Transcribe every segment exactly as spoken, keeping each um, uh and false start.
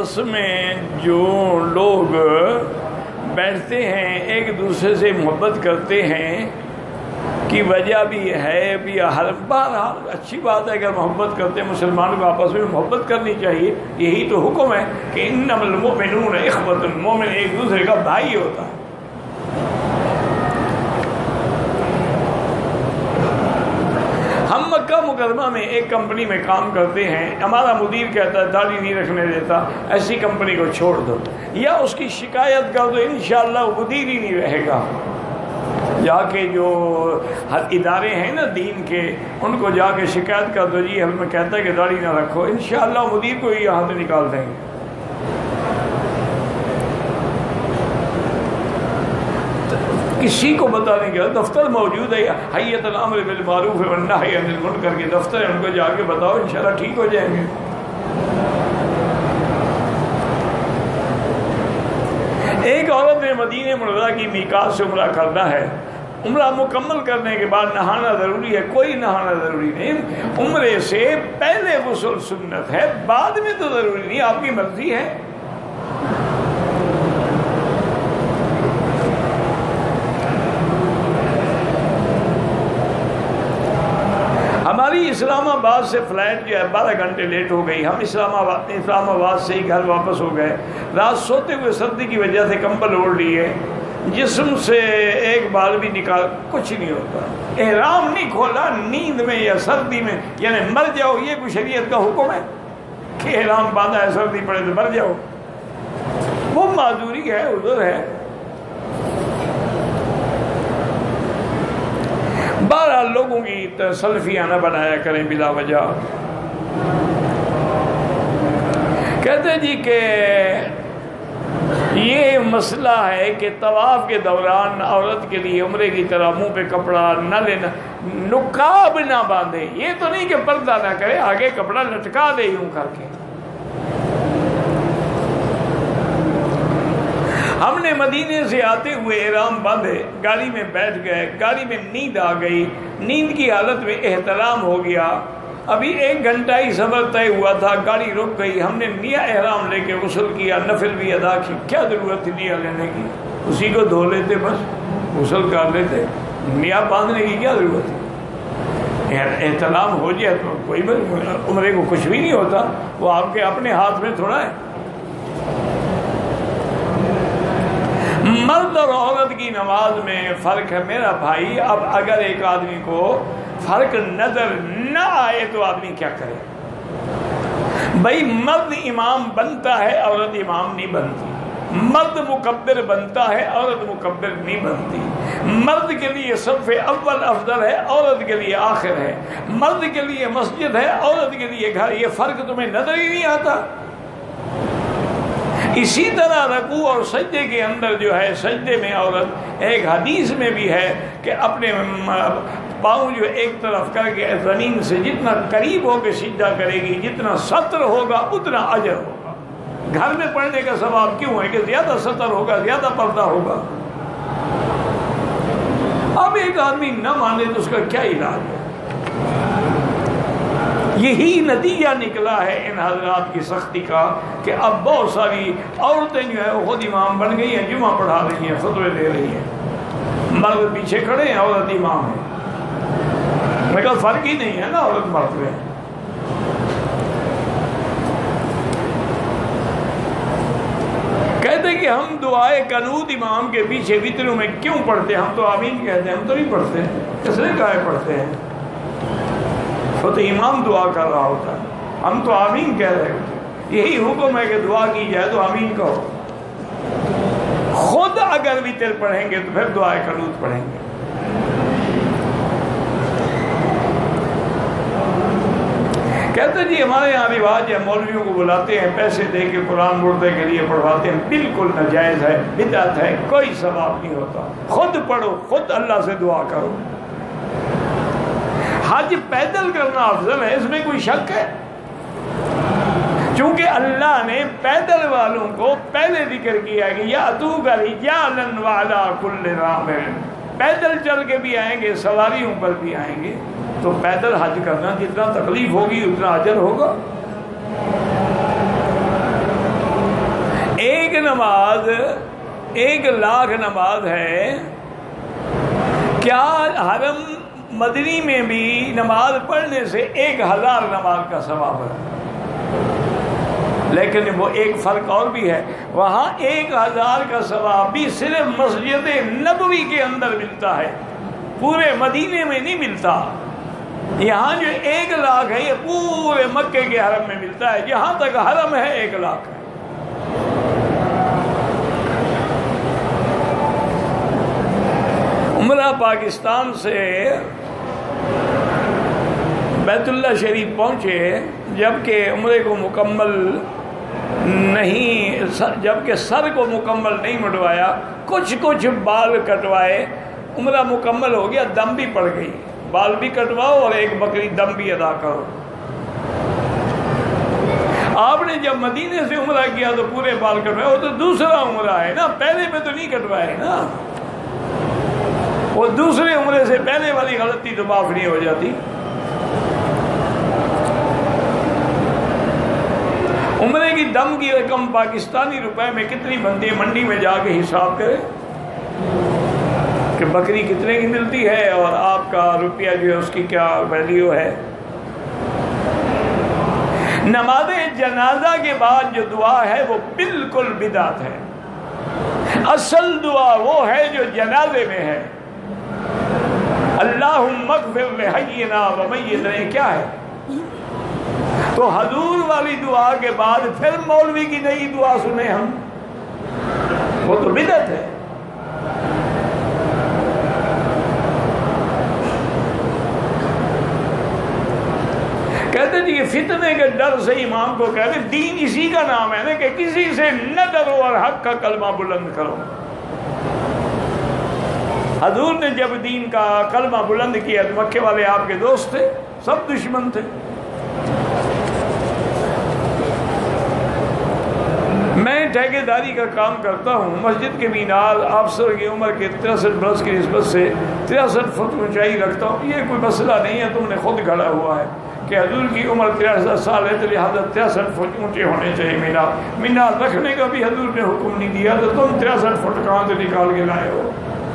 آپس میں جو لوگ بیٹھتے ہیں ایک دوسرے سے محبت کرتے ہیں کی وجہ بھی ہے بھی ہر بہرحال اچھی بات ہے اگر محبت کرتے ہیں مسلمانوں کو آپس میں محبت کرنی چاہیے. یہی تو حکم ہے کہ انما المؤمنون اخوۃ، مومن ایک دوسرے کا بھائی ہوتا ہے. ہم مکہ مکرمہ میں ایک کمپنی میں کام کرتے ہیں، ہمارا مدیر کہتا ہے داڑھی نہیں رکھنے دیتا، ایسی کمپنی کو چھوڑ دو یا اس کی شکایت کر دو، انشاءاللہ وہ مدیر ہی نہیں رہے گا. جا کے جو ادارے ہیں نا دین کے، ان کو جا کے شکایت کر دو جی ہمیں کہتا ہے کہ داڑھی نہ رکھو، انشاءاللہ مدیر کو ہی یہاں سے نکال دیں گے. کسی کو بتا نہیں گیا، دفتر موجود ہے حیۃ الامر بالمعروف والنہی عن المنکر کے دفتر ہے، ان کو جا کے بتاؤ انشاءاللہ ٹھیک ہو جائیں گے. ایک عورت نے مدینہ منورہ کی میقات سے عمرہ کرنا ہے، عمرہ مکمل کرنے کے بعد نہانا ضروری ہے. کوئی نہانا ضروری نہیں، عمرے سے پہلے غسل سنت ہے، بعد میں تو ضروری نہیں، آپ کی مرضی ہے. ہماری اسلام آباد سے فلائٹ جو ہے بارہ گھنٹے لیٹ ہو گئی. ہم اسلام آباد اسلام آباد سے ہی گھر واپس ہو گئے. رات سوتے ہوئے سردی کی وجہ سے کمبل اوڑھ لیے، جسم سے ایک بال بھی نکال کچھ نہیں ہوتا. احرام نہیں کھولا، نیند میں یا سردی میں یعنی مر جاؤ، یہ کوئی شریعت کا حکم ہے کہ احرام باندھا ہے سردی پڑے تو مر جاؤ؟ وہ معذوری ہے، عذر ہے. بارہ لوگوں کی سلفیاں نہ بنایا کریں بلا وجہ. کہتے جی کہ یہ مسئلہ ہے کہ طواف کے دوران عورت کے لیے عمرے کی طرح منہ پہ کپڑا نہ لینا، نقاب نہ باندھے. یہ تو نہیں کہ پردہ نہ کرے، آگے کپڑا لٹکا دے یوں کر کے. ہم نے مدینے سے آتے ہوئے احرام باندھے، گاڑی میں بیٹھ گئے، گاڑی میں نیند آ گئی، نیند کی حالت میں احتلام ہو گیا. ابھی ایک گھنٹہ ہی سفر طے ہوا تھا، گاڑی رک گئی. ہم نے نیا احرام لے کے غسل کیا، نفل بھی ادا کی. کیا ضرورت تھی نیا لینے کی؟ اسی کو دھو لیتے، بس غسل کر لیتے. نیا باندھنے کی کیا ضرورت تھی؟ احتلام ہو جائے تو کوئی عمرے کو کچھ بھی نہیں ہوتا، وہ آپ کے اپنے ہاتھ میں تھوڑا ہے. مرد اور عورت کی نماز میں فرق ہے میرا بھائی. اب اگر ایک آدمی کو فرق نظر نہ آئے تو آدمی کیا کرے؟ بھائی مرد امام بنتا ہے، عورت امام نہیں بنتی. مرد مکبر بنتا ہے، عورت مکبر نہیں بنتی. مرد کے لیے صف اول افضل ہے، عورت کے لیے آخر ہے. مرد کے لیے مسجد ہے، عورت کے لیے گھر. یہ فرق تمہیں نظر ہی نہیں آتا؟ اسی طرح رکوع اور سجدے کے اندر جو ہے، سجدے میں عورت ایک حدیث میں بھی ہے کہ اپنے پاؤں جو ایک طرف کر کے زمین سے جتنا قریب ہو کے سجدہ کرے گی، جتنا ستر ہوگا اتنا اجر ہوگا. گھر میں پڑھنے کا ثواب کیوں ہے کہ زیادہ ستر ہوگا، زیادہ پردہ ہوگا. اب ایک آدمی نہ مانے تو اس کا کیا علاج ہے؟ یہی نتیجہ نکلا ہے ان حضرات کی سختی کا کہ اب بہت ساری عورتیں جو ہے وہ خود امام بن گئی ہیں، جمعہ پڑھا رہی ہیں، خطبے دے رہی ہیں. مرد پیچھے کھڑے ہیں، عورت امام ہے. میں کہا فرق ہی نہیں ہے نا عورت مرد میں. کہتے کہ ہم دعائے قنوت امام کے پیچھے وتروں میں کیوں پڑھتے ہیں؟ ہم تو آمین کہتے ہیں، ہم تو نہیں پڑھتے. کس نے کہا ہے پڑھتے ہیں؟ وہ تو امام دعا کر رہا ہوتا ہے، ہم تو آمین کہہ رہے ہوتے ہیں. یہی حکم ہے کہ دعا کی جائے تو آمین کہو. خود اگر وتر پڑھیں گے تو پھر دعائے قنوت پڑھیں گے. کہتے جی ہمارے یہاں رواج ہے، مولویوں کو بلاتے ہیں، پیسے دے کے قرآن مردے کے لیے پڑھواتے ہیں. بالکل ناجائز ہے، بدعت ہے، کوئی ثواب نہیں ہوتا. خود پڑھو، خود اللہ سے دعا کرو. حج پیدل کرنا افضل ہے، اس میں کوئی شک ہے؟ چونکہ اللہ نے پیدل والوں کو پہلے ذکر کیا کہ یاتوک رجالا وعلی کل ضامر، پیدل چل کے بھی آئیں گے، سواریوں پر بھی آئیں گے. تو پیدل حج کرنا جتنا تکلیف ہوگی اتنا اجر ہوگا. نماز ایک لاکھ نماز ہے، کیا حرم مدنی میں بھی نماز پڑھنے سے ایک ہزار نماز کا ثواب ہے؟ لیکن وہ ایک فرق اور بھی ہے، وہاں ایک ہزار کا ثواب بھی صرف مسجد نبوی کے اندر ملتا ہے، پورے مدینے میں نہیں ملتا۔ یہاں جو ایک لاکھ ہے یہ پورے مکے کے حرم میں ملتا ہے، جہاں تک حرم ہے ایک لاکھ ہے۔ عمرہ پاکستان سے بیت اللہ شریف پہنچے، جبکہ عمرے کو مکمل نہیں، جبکہ سر کو مکمل نہیں مٹوایا، کچھ کچھ بال کٹوائے، عمرہ مکمل ہو گیا، دم بھی پڑ گئی، بال بھی کٹواؤ اور ایک بکری دم بھی ادا کرو۔ آپ نے جب مدینے سے عمرہ کیا تو پورے بال کٹوائے، وہ تو دوسرا عمرہ ہے نا، پہلے میں تو نہیں کٹوائے نا، وہ دوسرے عمرے سے پہلے والی غلطی تو معاف نہیں ہو جاتی۔ عمرے کی دم کی رقم پاکستانی روپے میں کتنی بنتی ہے، منڈی میں جا کے حساب کرے کہ بکری کتنے کی ملتی ہے اور آپ کا روپیہ جو ہے اس کی کیا ویلیو ہے۔ نماز جنازہ کے بعد جو دعا ہے وہ بالکل بدعت ہے، اصل دعا وہ ہے جو جنازے میں ہے، اللہم اغفر لحینا و میتنا، کیا ہے؟ تو حضور والی دعا کے بعد پھر مولوی کی نئی دعا سنیں ہم، وہ تو بدعت ہے۔ کہتے جی یہ فتنے کے ڈر سے امام کو کہتے دین اسی کا نام ہے نا کہ کسی سے نہ ڈرو اور حق کا کلمہ بلند کرو۔ حضور نے جب دین کا کلمہ بلند کیا تو مکے والے آپ کے دوست تھے، سب دشمن تھے۔ میں ٹھیکے داری کا کام کرتا ہوں، مسجد کے مینار افسر کی عمر کے تریسٹھ برس کی نسبت سے تریسٹھ فٹ اونچائی رکھتا ہوں۔ یہ کوئی مسئلہ نہیں ہے، تم نے خود گھڑا ہوا ہے کہ حضور کی عمر تریسٹھ سال ہے تو لہٰذا تریسٹھ فٹ اونچے ہونے چاہیے مینار۔ مینار رکھنے کا بھی حضور نے حکم نہیں دیا تو تم تریسٹھ فٹ کہاں سے نکال کے لائے ہو؟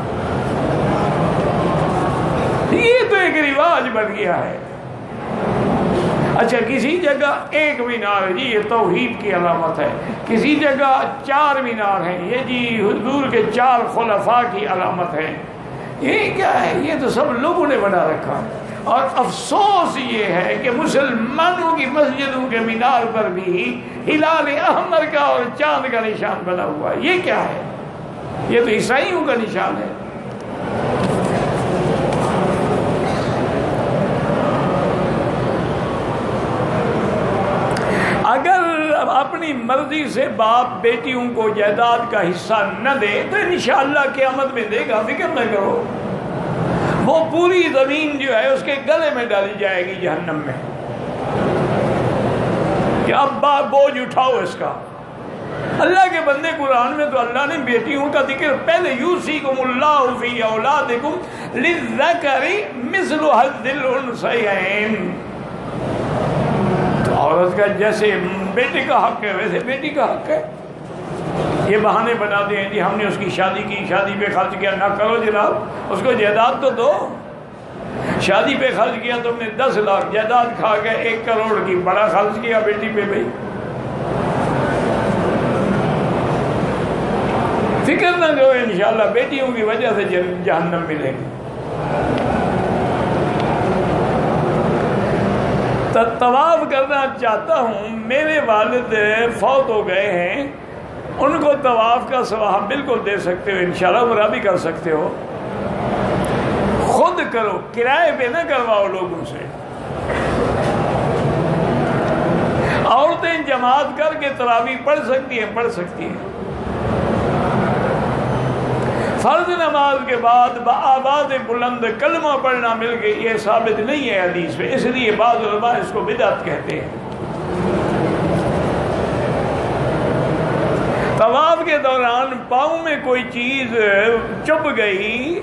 یہ تو ایک رواج بن گیا ہے۔ اچھا کسی جگہ ایک مینار ہے جی، یہ توحید کی علامت ہے، کسی جگہ چار مینار ہیں، یہ جی حضور کے چار خلفاء کی علامت ہے۔ یہ کیا ہے؟ یہ تو سب لوگوں نے بنا رکھا ہے، اور افسوس یہ ہے کہ مسلمانوں کی مسجدوں کے مینار پر بھی ہلال احمر کا اور چاند کا نشان بنا ہوا ہے۔ یہ کیا ہے؟ یہ تو عیسائیوں کا نشان ہے۔ اگر اپنی مرضی سے باپ بیٹیوں کو جائیداد کا حصہ نہ دے تو انشاءاللہ قیامت میں دے گا، فکر نہ کرو۔ وہ پوری زمین جو ہے اس کے گلے میں ڈالی جائے گی جہنم میں کہ اب باپ بوجھ اٹھاؤ اس کا۔ اللہ کے بندے قرآن میں تو اللہ نے بیٹیوں کا ذکر پہلے یوصیکم اللہ فی اولادکم للذکر مثل حظ الانثیین، عورت کا جیسے بیٹے کا حق ہے ویسے بیٹی کا حق ہے۔ یہ بہانے بناتے ہیں جی ہم نے اس کی شادی کی، شادی پہ خرچ کیا، نہ کرو جناب، اس کو جائیداد تو دو۔ شادی پہ خرچ کیا تم نے دس لاکھ، جائیداد کھا کے ایک کروڑ کی، بڑا خرچ کیا بیٹی پہ بھائی۔ فکر نہ کرو، انشاءاللہ بیٹیوں کی وجہ سے جہنم ملے گی۔ طواف کرنا چاہتا ہوں، میرے والد فوت ہو گئے ہیں، ان کو طواف کا ثواب بالکل دے سکتے ہو، انشاءاللہ عمرہ بھی کر سکتے ہو، خود کرو، کرائے پہ نہ کرواؤ لوگوں سے۔ عورتیں جماعت کر کے تراویح پڑھ سکتی ہیں، پڑھ سکتی ہیں۔ فرض نماز کے بعد بآواز بلند کلمہ پڑھنا مل کے یہ ثابت نہیں ہے حدیث میں، اس لیے بعض علماء اس کو بدعت کہتے ہیں۔ طواف کے دوران پاؤں میں کوئی چیز چبھ گئی،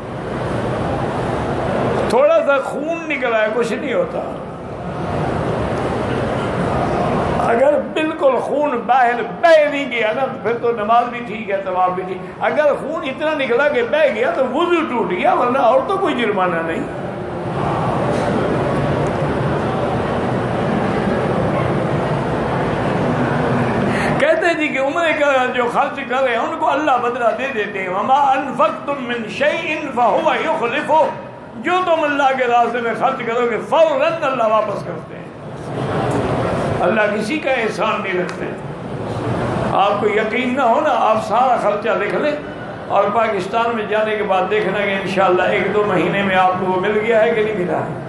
تھوڑا سا خون نکلا ہے، کچھ نہیں ہوتا۔ اگر بالکل بالکل خون باہر بہ نہیں گیا نا پھر تو نماز بھی ٹھیک ہے، طواف بھی ٹھیک۔ اگر خون اتنا نکلا کہ بہ گیا تو وضو ٹوٹ گیا، ورنہ اور تو کوئی جرمانہ نہیں۔ کہتے ہیں جی کہ عمرے کا جو خرچ کر رہے ہیں ان کو اللہ بدلہ دے دیتے ہیں۔ وما انفقتم من شیء فهو یخلفہ، جو تم اللہ کے راستے میں خرچ کرو گے فوراً اللہ واپس کرتے ہیں۔ اللہ کسی کا احسان نہیں رکھتے۔ آپ کو یقین نہ ہو نا، آپ سارا خرچہ لکھ لیں اور پاکستان میں جانے کے بعد دیکھنا کہ انشاءاللہ ایک دو مہینے میں آپ کو وہ مل گیا ہے کہ نہیں ملا ہے۔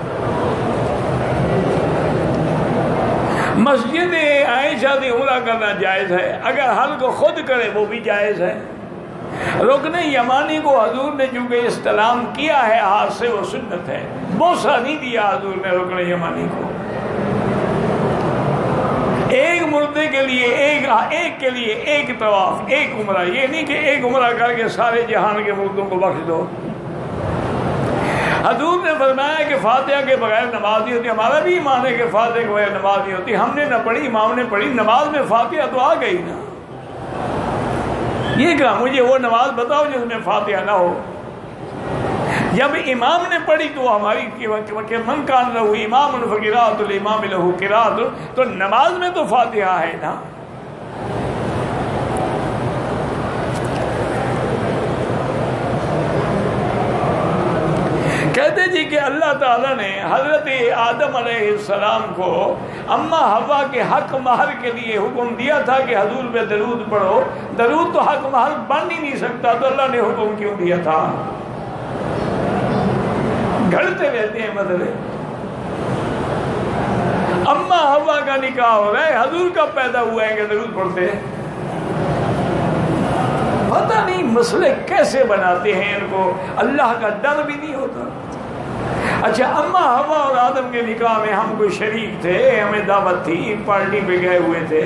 مسجد عائشہ سے عمرہ کرنا جائز ہے، اگر حل کو خود کرے وہ بھی جائز ہے۔ رکن یمانی کو حضور نے چونکہ استلام کیا ہے ہاتھ سے، وہ سنت ہے۔ بوسہ نہیں دیا حضور نے رکن یمانی کو۔ ایک مردے کے لیے ایک ایک کے لیے ایک طواف، ایک عمرہ، یہ نہیں کہ ایک عمرہ کر کے سارے جہان کے مردوں کو بخش دو۔ حضور نے فرمایا کہ فاتحہ کے بغیر نماز نہیں ہوتی۔ ہمارا بھی ایمان ہے کہ فاتحہ کے بغیر نماز نہیں ہوتی، ہم نے نہ پڑھی، امام نے پڑھی، نماز میں فاتحہ تو آ گئی نا۔ یہ کہا مجھے وہ نماز بتاؤ جس میں فاتحہ نہ ہو۔ جب امام نے پڑھی تو ہماری کہ من کان لہو امام فقراۃ الامام لہو قراۃ، تو نماز میں تو فاتحہ ہے نا۔ کہتے جی کہ اللہ تعالیٰ نے حضرت آدم علیہ السلام کو اماں حوا کے حق مہر کے لیے حکم دیا تھا کہ حضور پہ درود پڑھو۔ درود تو حق مہر بن ہی نہیں سکتا، تو اللہ نے حکم کیوں دیا تھا؟ گھڑتے رہتے ہیں مسئلے۔ اماں حوا کا نکاح ہو رہا ہے، حضور کا پیدا ہوا ہے کہ درود پڑھتے ہیں؟ پتہ نہیں مسئلے کیسے بناتے ہیں، ان کو اللہ کا ڈر بھی نہیں ہوتا۔ اچھا، اماں حوا اور آدم کے نکاح میں ہم کوئی شریک تھے، ہمیں دعوت تھی، پارٹی پہ گئے ہوئے تھے۔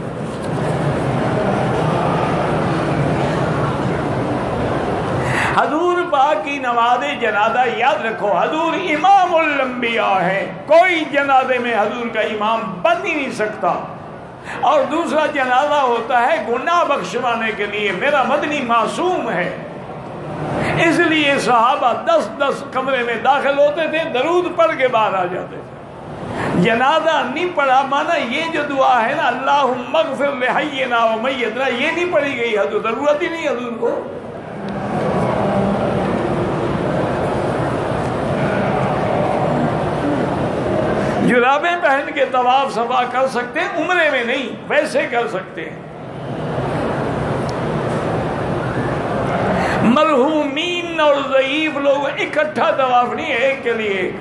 حضور پاک کی نماز جنازہ یاد رکھو، حضور امام الانبیاء ہے، کوئی جنازے میں حضور کا امام بن ہی نہیں سکتا۔ اور دوسرا جنازہ ہوتا ہے گناہ بخشوانے کے لیے، میرا مدنی معصوم ہے، اس لیے صحابہ دس دس کمرے میں داخل ہوتے تھے، درود پڑھ کے باہر آ جاتے تھے۔ جنازہ نہیں پڑھا، مانا یہ جو دعا ہے نا اللہم اغفر لحینا و میتنا، یہ نہیں پڑھی گئی حضور، ضرورت ہی نہیں حضور کو۔ جرابیں پہن کے طواف صفا کر سکتے ہیں، عمرے میں نہیں، ویسے کر سکتے ہیں۔ مرحومین اور ضعیف لوگ اکٹھا طواف نہیں ہے، ایک کے لیے ایک۔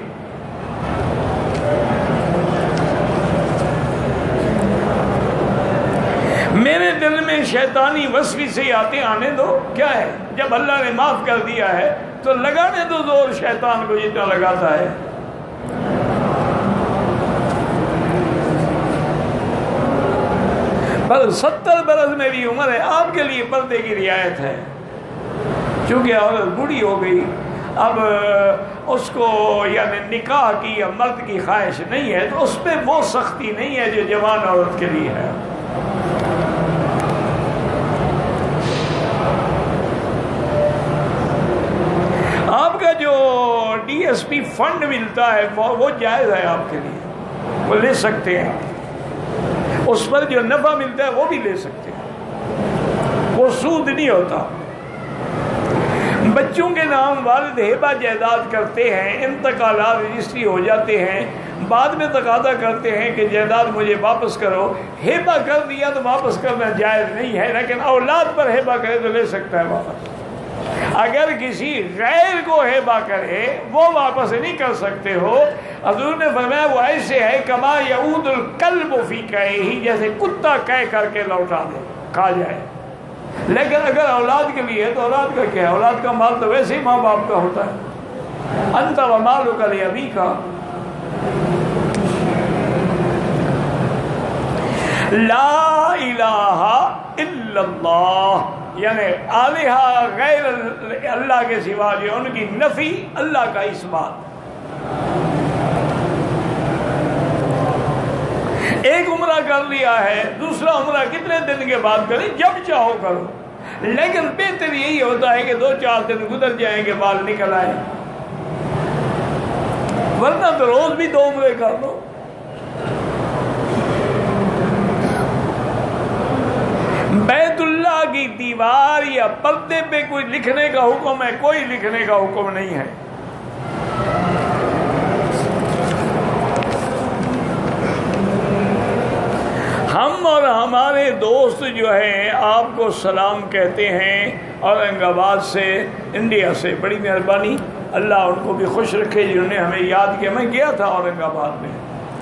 میرے دل میں شیطانی وسوسے سے آتے، آنے دو، کیا ہے؟ جب اللہ نے معاف کر دیا ہے تو لگانے دو زور شیطان کو جتنا لگاتا ہے۔ پر ستر برس میری عمر ہے، آپ کے لیے پردے کی رعایت ہے۔ چونکہ عورت بوڑھی ہو گئی، اب اس کو یعنی نکاح کی یا مرد کی خواہش نہیں ہے، تو اس پہ وہ سختی نہیں ہے جو جوان عورت کے لیے ہے۔ آپ کا جو ڈی ایس پی فنڈ ملتا ہے وہ جائز ہے آپ کے لیے، وہ لے سکتے ہیں۔ اس پر جو نفع ملتا ہے وہ بھی لے سکتے ہیں، وہ سود نہیں ہوتا۔ بچوں کے نام والد ہیبہ جائیداد کرتے ہیں، انتقالات رجسٹری ہو جاتے ہیں، بعد میں تقاضا کرتے ہیں کہ جائیداد مجھے واپس کرو۔ ہیبہ کر دیا تو واپس کرنا جائز نہیں ہے، لیکن اولاد پر ہیبہ کرے تو لے سکتا ہے واپس۔ اگر کسی غیر کو ہیبہ کرے وہ واپس نہیں کر سکتے ہو۔ حضور نے فرمایا وہ ایسے ہے کما یعود الکلب فی کیہ، جیسے کتا کہہ کر کے لوٹا دے، کھا جائے۔ لیکن اگر اولاد کے لیے ہے تو اولاد کا کیا ہے؟ اولاد کا مال تو ویسے ہی ماں باپ کا ہوتا ہے۔ انت ومالک لابیک، لا الہ الا اللہ، یعنی الہ غیر اللہ کے سوا جو ان کی نفی، اللہ کا اثبات۔ ایک عمرہ کر لیا ہے، دوسرا عمرہ کتنے دن کے بعد کریں؟ جب چاہو کرو، لیکن بہتر یہی ہوتا ہے کہ دو چار دن گزر جائیں گے بال نکل آئے، ورنہ تو روز بھی دو عمرے کر لو۔ بیت اللہ کی دیوار یا پردے پہ کوئی لکھنے کا حکم ہے؟ کوئی لکھنے کا حکم نہیں ہے۔ ہم اور ہمارے دوست جو ہیں آپ کو سلام کہتے ہیں اورنگ آباد سے، انڈیا سے، بڑی مہربانی، اللہ ان کو بھی خوش رکھے جنہوں نے ہمیں یاد کیا۔ میں گیا تھا اورنگ آباد میں،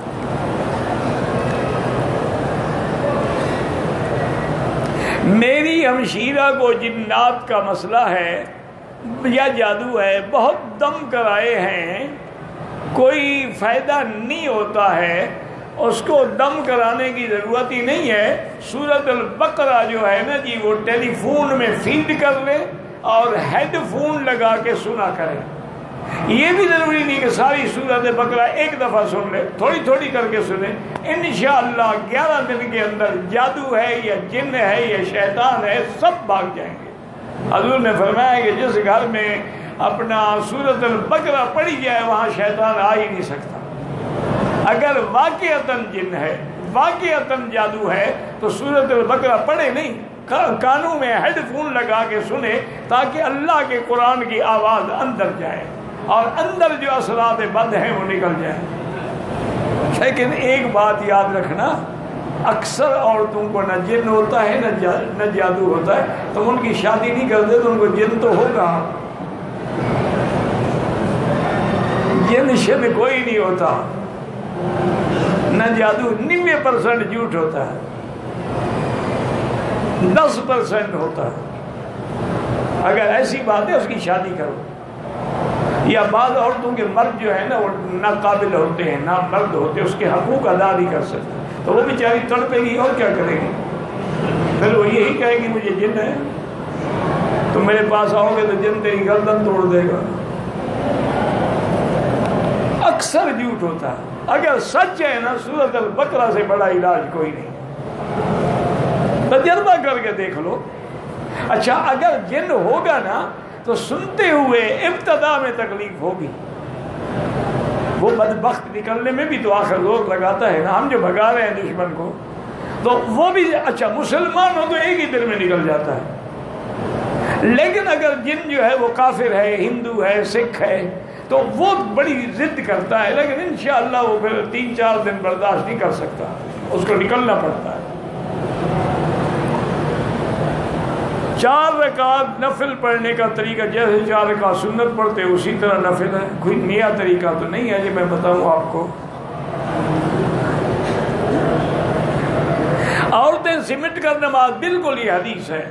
میری ہمشیرہ کو جنات کا مسئلہ ہے یا جادو ہے، بہت دم کرائے ہیں، کوئی فائدہ نہیں ہوتا ہے، اس کو دم کرانے کی ضرورت ہی نہیں ہے۔ سورۃ البقرہ جو ہے نا جی، وہ ٹیلی فون میں فیڈ کر لے اور ہیڈ فون لگا کے سنا کرے۔ یہ بھی ضروری نہیں کہ ساری سورۃ بقرہ ایک دفعہ سن لے، تھوڑی تھوڑی کر کے سنیں، انشاءاللہ گیارہ دن کے اندر جادو ہے یا جن ہے یا شیطان ہے سب بھاگ جائیں گے۔ حضور نے فرمایا کہ جس گھر میں اپنا سورۃ البقرہ پڑھی جائے وہاں شیطان آ ہی نہیں سکتا۔ اگر واقعتاً جن ہے، واقعتاً جادو ہے تو سورۃ البقرہ پڑھے نہیں، کانوں میں ہیڈ فون لگا کے سنے تاکہ اللہ کے قرآن کی آواز اندر جائے اور اندر جو اثرات بد ہیں وہ نکل جائیں۔ لیکن ایک بات یاد رکھنا، اکثر عورتوں کو نہ جن ہوتا ہے نہ جادو ہوتا ہے، تم ان کی شادی نہیں کرتے تو ان کو جن تو ہوگا، جن شن کوئی نہیں ہوتا، نہ جادو، نوے پرسنٹ جھوٹ ہوتا ہے، دس پرسنٹ ہوتا ہے۔ اگر ایسی بات ہے اس کی شادی کرو۔ یا بعض عورتوں کے مرد جو ہے نا وہ ناقابل ہوتے ہیں، نا مرد ہوتے ہیں، اس کے حقوق ادا نہیں کر سکتے تو وہ بیچاری تڑپے گی اور کیا کرے گی؟ پھر وہ یہی کہے گی مجھے جن ہے، تم میرے پاس آؤ گے تو جن تیری گردن توڑ دے گا۔ اکثر جھوٹ ہوتا ہے۔ اگر سچ ہے نا سورۃ البقرہ سے بڑا علاج کوئی نہیں، تجربہ کر کے دیکھ لو۔ اچھا اگر جن ہوگا نا تو سنتے ہوئے ابتدا میں تکلیف ہوگی، وہ بدبخت نکلنے میں بھی تو آخر زور لگاتا ہے نا، ہم جو بھگا رہے ہیں دشمن کو تو وہ بھی، اچھا مسلمان ہو تو ایک ہی دن میں نکل جاتا ہے، لیکن اگر جن جو ہے وہ کافر ہے، ہندو ہے، سکھ ہے تو وہ بڑی ضد کرتا ہے، لیکن انشاءاللہ وہ پھر تین چار دن برداشت نہیں کر سکتا، اس کو نکلنا پڑتا ہے۔ چار رکعت نفل پڑھنے کا طریقہ جیسے چار رکعت سنت پڑھتے اسی طرح نفل ہے، کوئی نیا طریقہ تو نہیں ہے جو میں بتاؤں آپ کو۔ عورتیں سمٹ کر نماز، بالکل یہ حدیث ہے،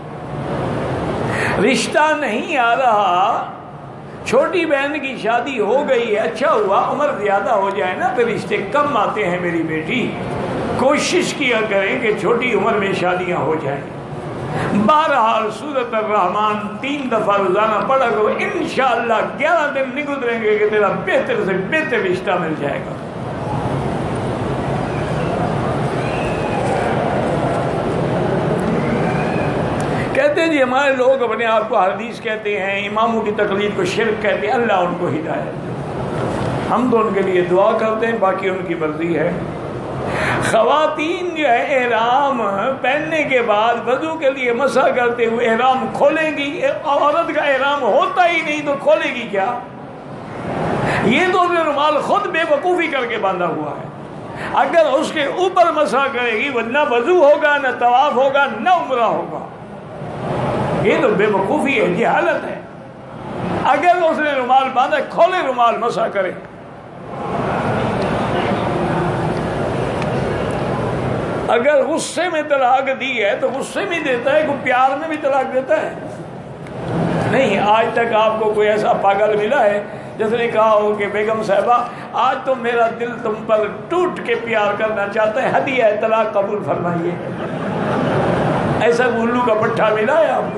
رشتہ نہیں آ رہا، چھوٹی بہن کی شادی ہو گئی ہے، اچھا ہوا عمر زیادہ ہو جائے نا پھر رشتے کم آتے ہیں میری بیٹی، کوشش کیا کریں کہ چھوٹی عمر میں شادیاں ہو جائیں۔ بہرحال سورۃ الرحمن تین دفعہ روزانہ پڑھا کرو، انشاءاللہ گیارہ دن نہیں گزریں گے کہ تیرا بہتر سے بہتر رشتہ مل جائے گا۔ کہتے ہیں جی ہمارے لوگ اپنے آپ کو حدیث کہتے ہیں، اماموں کی تقلید کو شرک کہتے ہیں، اللہ ان کو ہدایت، ہم تو ان کے لیے دعا کرتے ہیں، باقی ان کی مرضی ہے۔ خواتین جو ہے احرام پہننے کے بعد وضو کے لیے مسح کرتے ہوئے احرام کھولیں گی، عورت کا احرام ہوتا ہی نہیں تو کھولے گی کیا؟ یہ تو رومال خود بے وقوفی کر کے باندھا ہوا ہے، اگر اس کے اوپر مسح کرے گی نہ وضو ہوگا، نہ طواف ہوگا، نہ عمرہ ہوگا، یہ تو بے وقوفی ہے، جہالت ہے۔ اگر اس نے رومال باندھا کھولے رومال مسح کرے۔ اگر غصے میں طلاق دی ہے تو غصے میں دیتا ہے، کوئی پیار میں بھی طلاق دیتا ہے؟ نہیں، آج تک آپ کو کوئی ایسا پاگل ملا ہے جس نے کہا ہو کہ بیگم صاحبہ آج تو میرا دل تم پر ٹوٹ کے پیار کرنا چاہتا ہے، ہدیہ ہے طلاق قبول فرمائیے؟ ایسا الو کا پٹھا ملا ہے آپ کو؟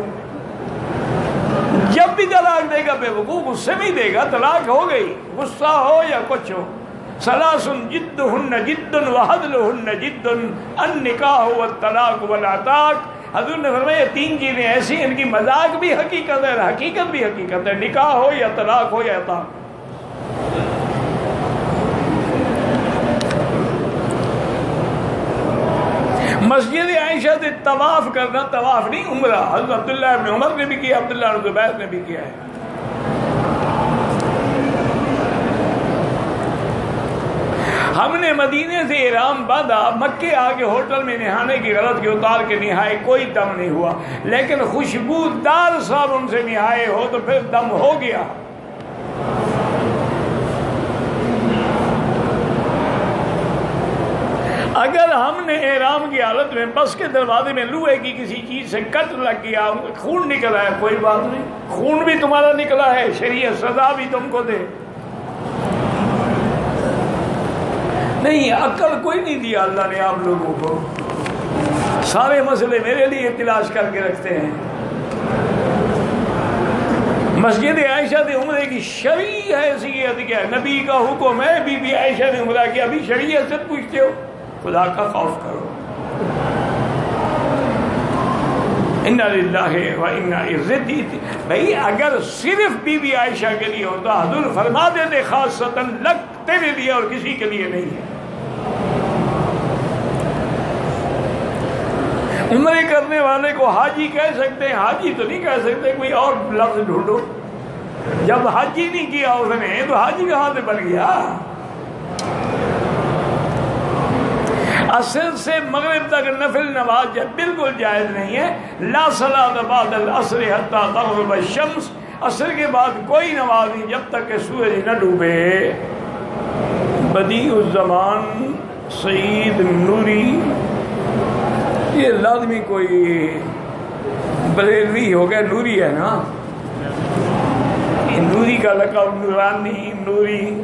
جب بھی طلاق دے گا بے وقوف غصے میں ہی دے گا، طلاق ہو گئی، غصہ ہو یا کچھ ہو، ثلاث جدہن جد وحدلہن جد النکاح والطلاق والعتاق۔ حضور نے فرمایا تین چیزیں ایسی ہیں ان کی مذاق بھی حقیقت ہے، حقیقت بھی حقیقت ہے، نکاح ہو یا طلاق ہو یا عتاق۔ مسجد عائشہ سے طواف کرنا، طواف نہیں عمرہ، حضرت عبداللہ ابن عمر نے بھی کیا، عبداللہ بن زبیر نے بھی کیا ہے۔ ہم نے مدینے سے احرام باندھا، مکے آ کے ہوٹل میں نہانے کی غلط کی اتار کے نہائے، کوئی دم نہیں ہوا، لیکن خوشبودار صابن سے نہائے ہو تو پھر دم ہو گیا۔ اگر ہم نے احرام کی حالت میں بس کے دروازے میں لوہے کی کسی چیز سے کٹ لگ گیا، خون نکلا ہے، کوئی بات نہیں، خون بھی تمہارا نکلا ہے، شریعت سزا بھی تم کو دے۔ نہیں، عقل کوئی نہیں دیا اللہ نے آپ لوگوں کو، سارے مسئلے میرے لیے تلاش کر کے رکھتے ہیں۔ مسجد عائشہ سے عمرے کی شرعی حیثیت کیا ہے؟ نبی کا حکم ہے، بی بی عائشہ نے عمرہ کیا، ابھی شریعت سے پوچھتے ہو؟ خدا کا خوف کرو۔ اِنَّا لِلَّهِ وَإِنَّا إِلَيْهِ۔ بھئی اگر صرف بی بی عائشہ کے لیے ہوتا حضور فرما دیتے خاصتاً لک، تیرے لیے اور کسی کے لیے نہیں ہے۔ عمرے کرنے والے کو حاجی کہہ سکتے ہیں، حاجی تو نہیں کہہ سکتے، کوئی اور لفظ ڈھونڈو۔ جب حاجی نہیں کیا اس نے تو حاجی کہاں سے بن گیا؟ عصر سے مغرب تک نفل نماز جب بالکل جائز نہیں ہے۔ لا صلاۃ بعد العصر حتی تغرب الشمس، عصر کے بعد کوئی نماز نہیں جب تک کہ سورج نہ ڈوبے۔ بدیع الزمان سعید نوری، یہ لازمی کوئی بریلوی ہو گیا، نوری ہے نا، نوری کا لقب نورانی نوری۔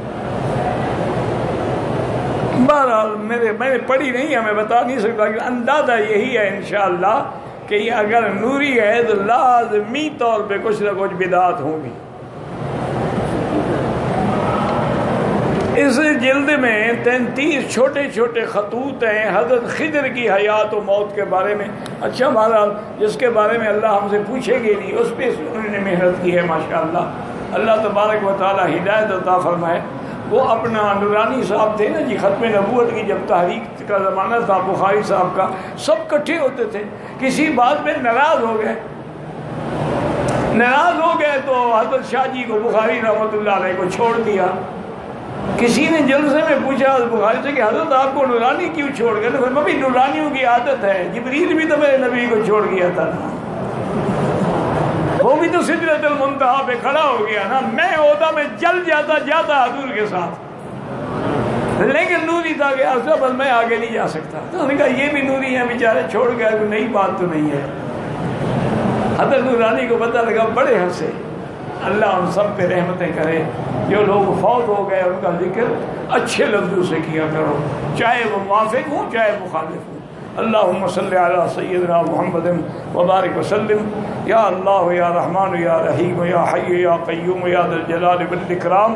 بہرحال میرے میں نے پڑھی نہیں ہے، میں بتا نہیں سکتا، کہ اندازہ یہی ہے انشاءاللہ کہ یہ اگر نوری ہے تو لازمی طور پہ کچھ نہ کچھ بدعات ہوں گی۔ اس جلد میں تینتیس چھوٹے چھوٹے خطوط ہیں حضرت خضر کی حیات و موت کے بارے میں۔ اچھا بہرحال جس کے بارے میں اللہ ہم سے پوچھے گے نہیں، اس پہ انہوں نے محنت کی ہے ماشاءاللہ۔ اللہ تبارک و تعالی ہدایت عطا فرمائے۔ وہ اپنا نورانی صاحب تھے نا جی، ختم نبوت کی جب تحریک کا زمانہ تھا، بخاری صاحب کا، سب کٹھے ہوتے تھے، کسی بات میں ناراض ہو گئے ناراض ہو گئے تو حضرت شاہ جی کو بخاری رحمۃ اللہ علیہ کو چھوڑ دیا۔ کسی نے جلسے میں پوچھا بخاری سے کہ حضرت آپ کو نورانی کیوں چھوڑ گئے؟ تو مبھی نورانیوں کی عادت ہے، جبریل بھی تو میرے نبی کو چھوڑ گیا تھا نا، وہ بھی تو سدرۃ المنتہا پہ کھڑا ہو گیا نا، میں ہوتا میں جل جاتا جاتا حضور کے ساتھ، لیکن نوری تھا کہ ایسا بس میں آگے نہیں جا سکتا۔ تو انہوں نے کہا یہ بھی نوری ہیں بیچارے، چھوڑ گئے، کوئی نئی بات تو نہیں ہے۔ حضرت نورانی کو پتہ لگا، بڑے ہنسے۔ اللہ ہم سب پہ رحمتیں کرے۔ جو لوگ فوت ہو گئے ان کا ذکر اچھے لفظوں سے کیا کرو، چاہے وہ موافق ہوں چاہے مخالف ہوں۔ اللہم صلی علی سیدنا محمد وبارک وسلم۔ یا اللہ یا رحمان یا رحیم یا حی یا قیوم یا ذا الجلال والاکرام۔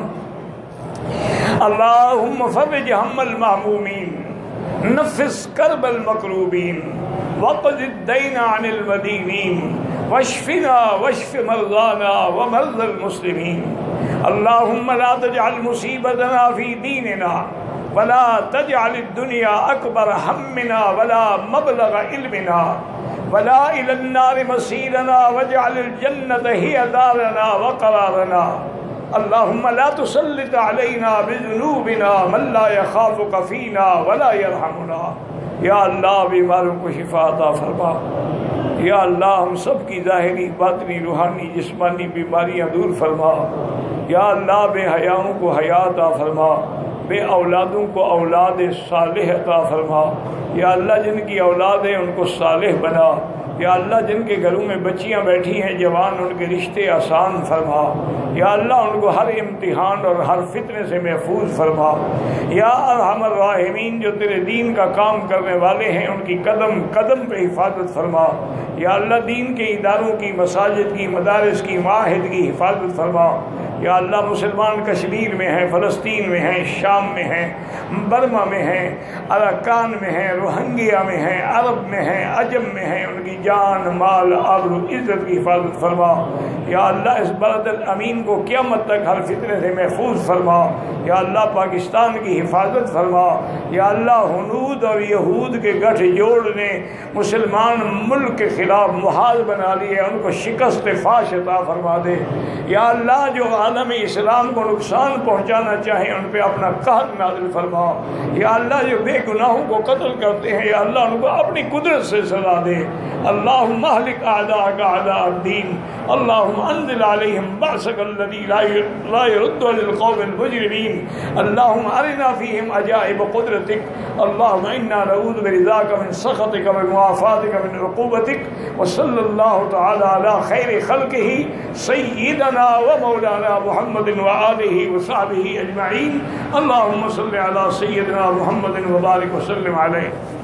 اللہم فرج ہم المہمومین، نفس کرب المکروبین، وقض الدین عن المدینین، واشفنا واشف مرضانا ومرضى المسلمین۔ اللہم لا تجعل مصیبتنا فی دیننا ولا تجعل الدنیا اکبر ہمنا ولا مبلغ علمنا ولا الى النار مصیرنا واجعل الجنة ہی دارنا وقرارنا۔ اللہم لا تسلط علینا بذنوبنا من لا یخافک فینا ولا یرحمنا۔ یا اللہ بیماروں کو شفا عطا فرما۔ یا اللہ ہم سب کی ظاہری باطنی روحانی جسمانی بیماریاں دور فرما۔ یا اللہ بے حیاؤں کو حیا عطا فرما، بے اولادوں کو اولاد صالح عطا فرما۔ یا اللہ جن کی اولاد ہیں ان کو صالح بنا۔ یا اللہ جن کے گھروں میں بچیاں بیٹھی ہیں جوان، ان کے رشتے آسان فرما۔ یا اللہ ان کو ہر امتحان اور ہر فتنے سے محفوظ فرما۔ یا ارحم الراحمین جو تیرے دین کا کام کرنے والے ہیں ان کی قدم قدم پہ حفاظت فرما۔ یا اللہ دین کے اداروں کی، مساجد کی، مدارس کی، معاہد کی حفاظت فرما۔ یا اللہ مسلمان کشمیر میں ہیں، فلسطین میں ہیں، شام میں ہیں، برما میں ہیں، اراکان میں ہیں، روہنگیا میں ہیں، عرب میں ہیں، عجم میں ہیں، ان کی جان مال آبرو عزت کی حفاظت فرما۔ یا اللہ اس بلد الامین کو قیامت تک ہر فتنے سے محفوظ فرما۔ یا اللہ پاکستان کی حفاظت فرما۔ یا اللہ ہنود اور یہود کے گٹھ جوڑ نے مسلمان ملک کے خلاف محاذ بنا لیے، ان کو شکست فاش عطا فرما دے۔ یا اللہ جو عالم اسلام کو نقصان پہنچانا چاہیں ان پہ اپنا قہر نازل فرما۔ یا اللہ جو بے گناہوں کو قتل کرتے ہیں یا اللہ ان کو اپنی قدرت سے سزا دے۔ اللہم اہلک اعداءک اعداء الدین، اللہم انزل علیہم بأسک الذی لا یرد عن القوم المجرمین، اللہم ارنا فیہم عجائب قدرتک، اللہم انا نعوذ برضاک من سخطک ومعافاتک من عقوبتک، وصلی اللہ تعالی علی خیر خلقہ سیدنا و مولانا محمد وآلہ وصحبہ اجمعین، اللہم صلی علی سیدنا محمد وبارک وسلم علیہ۔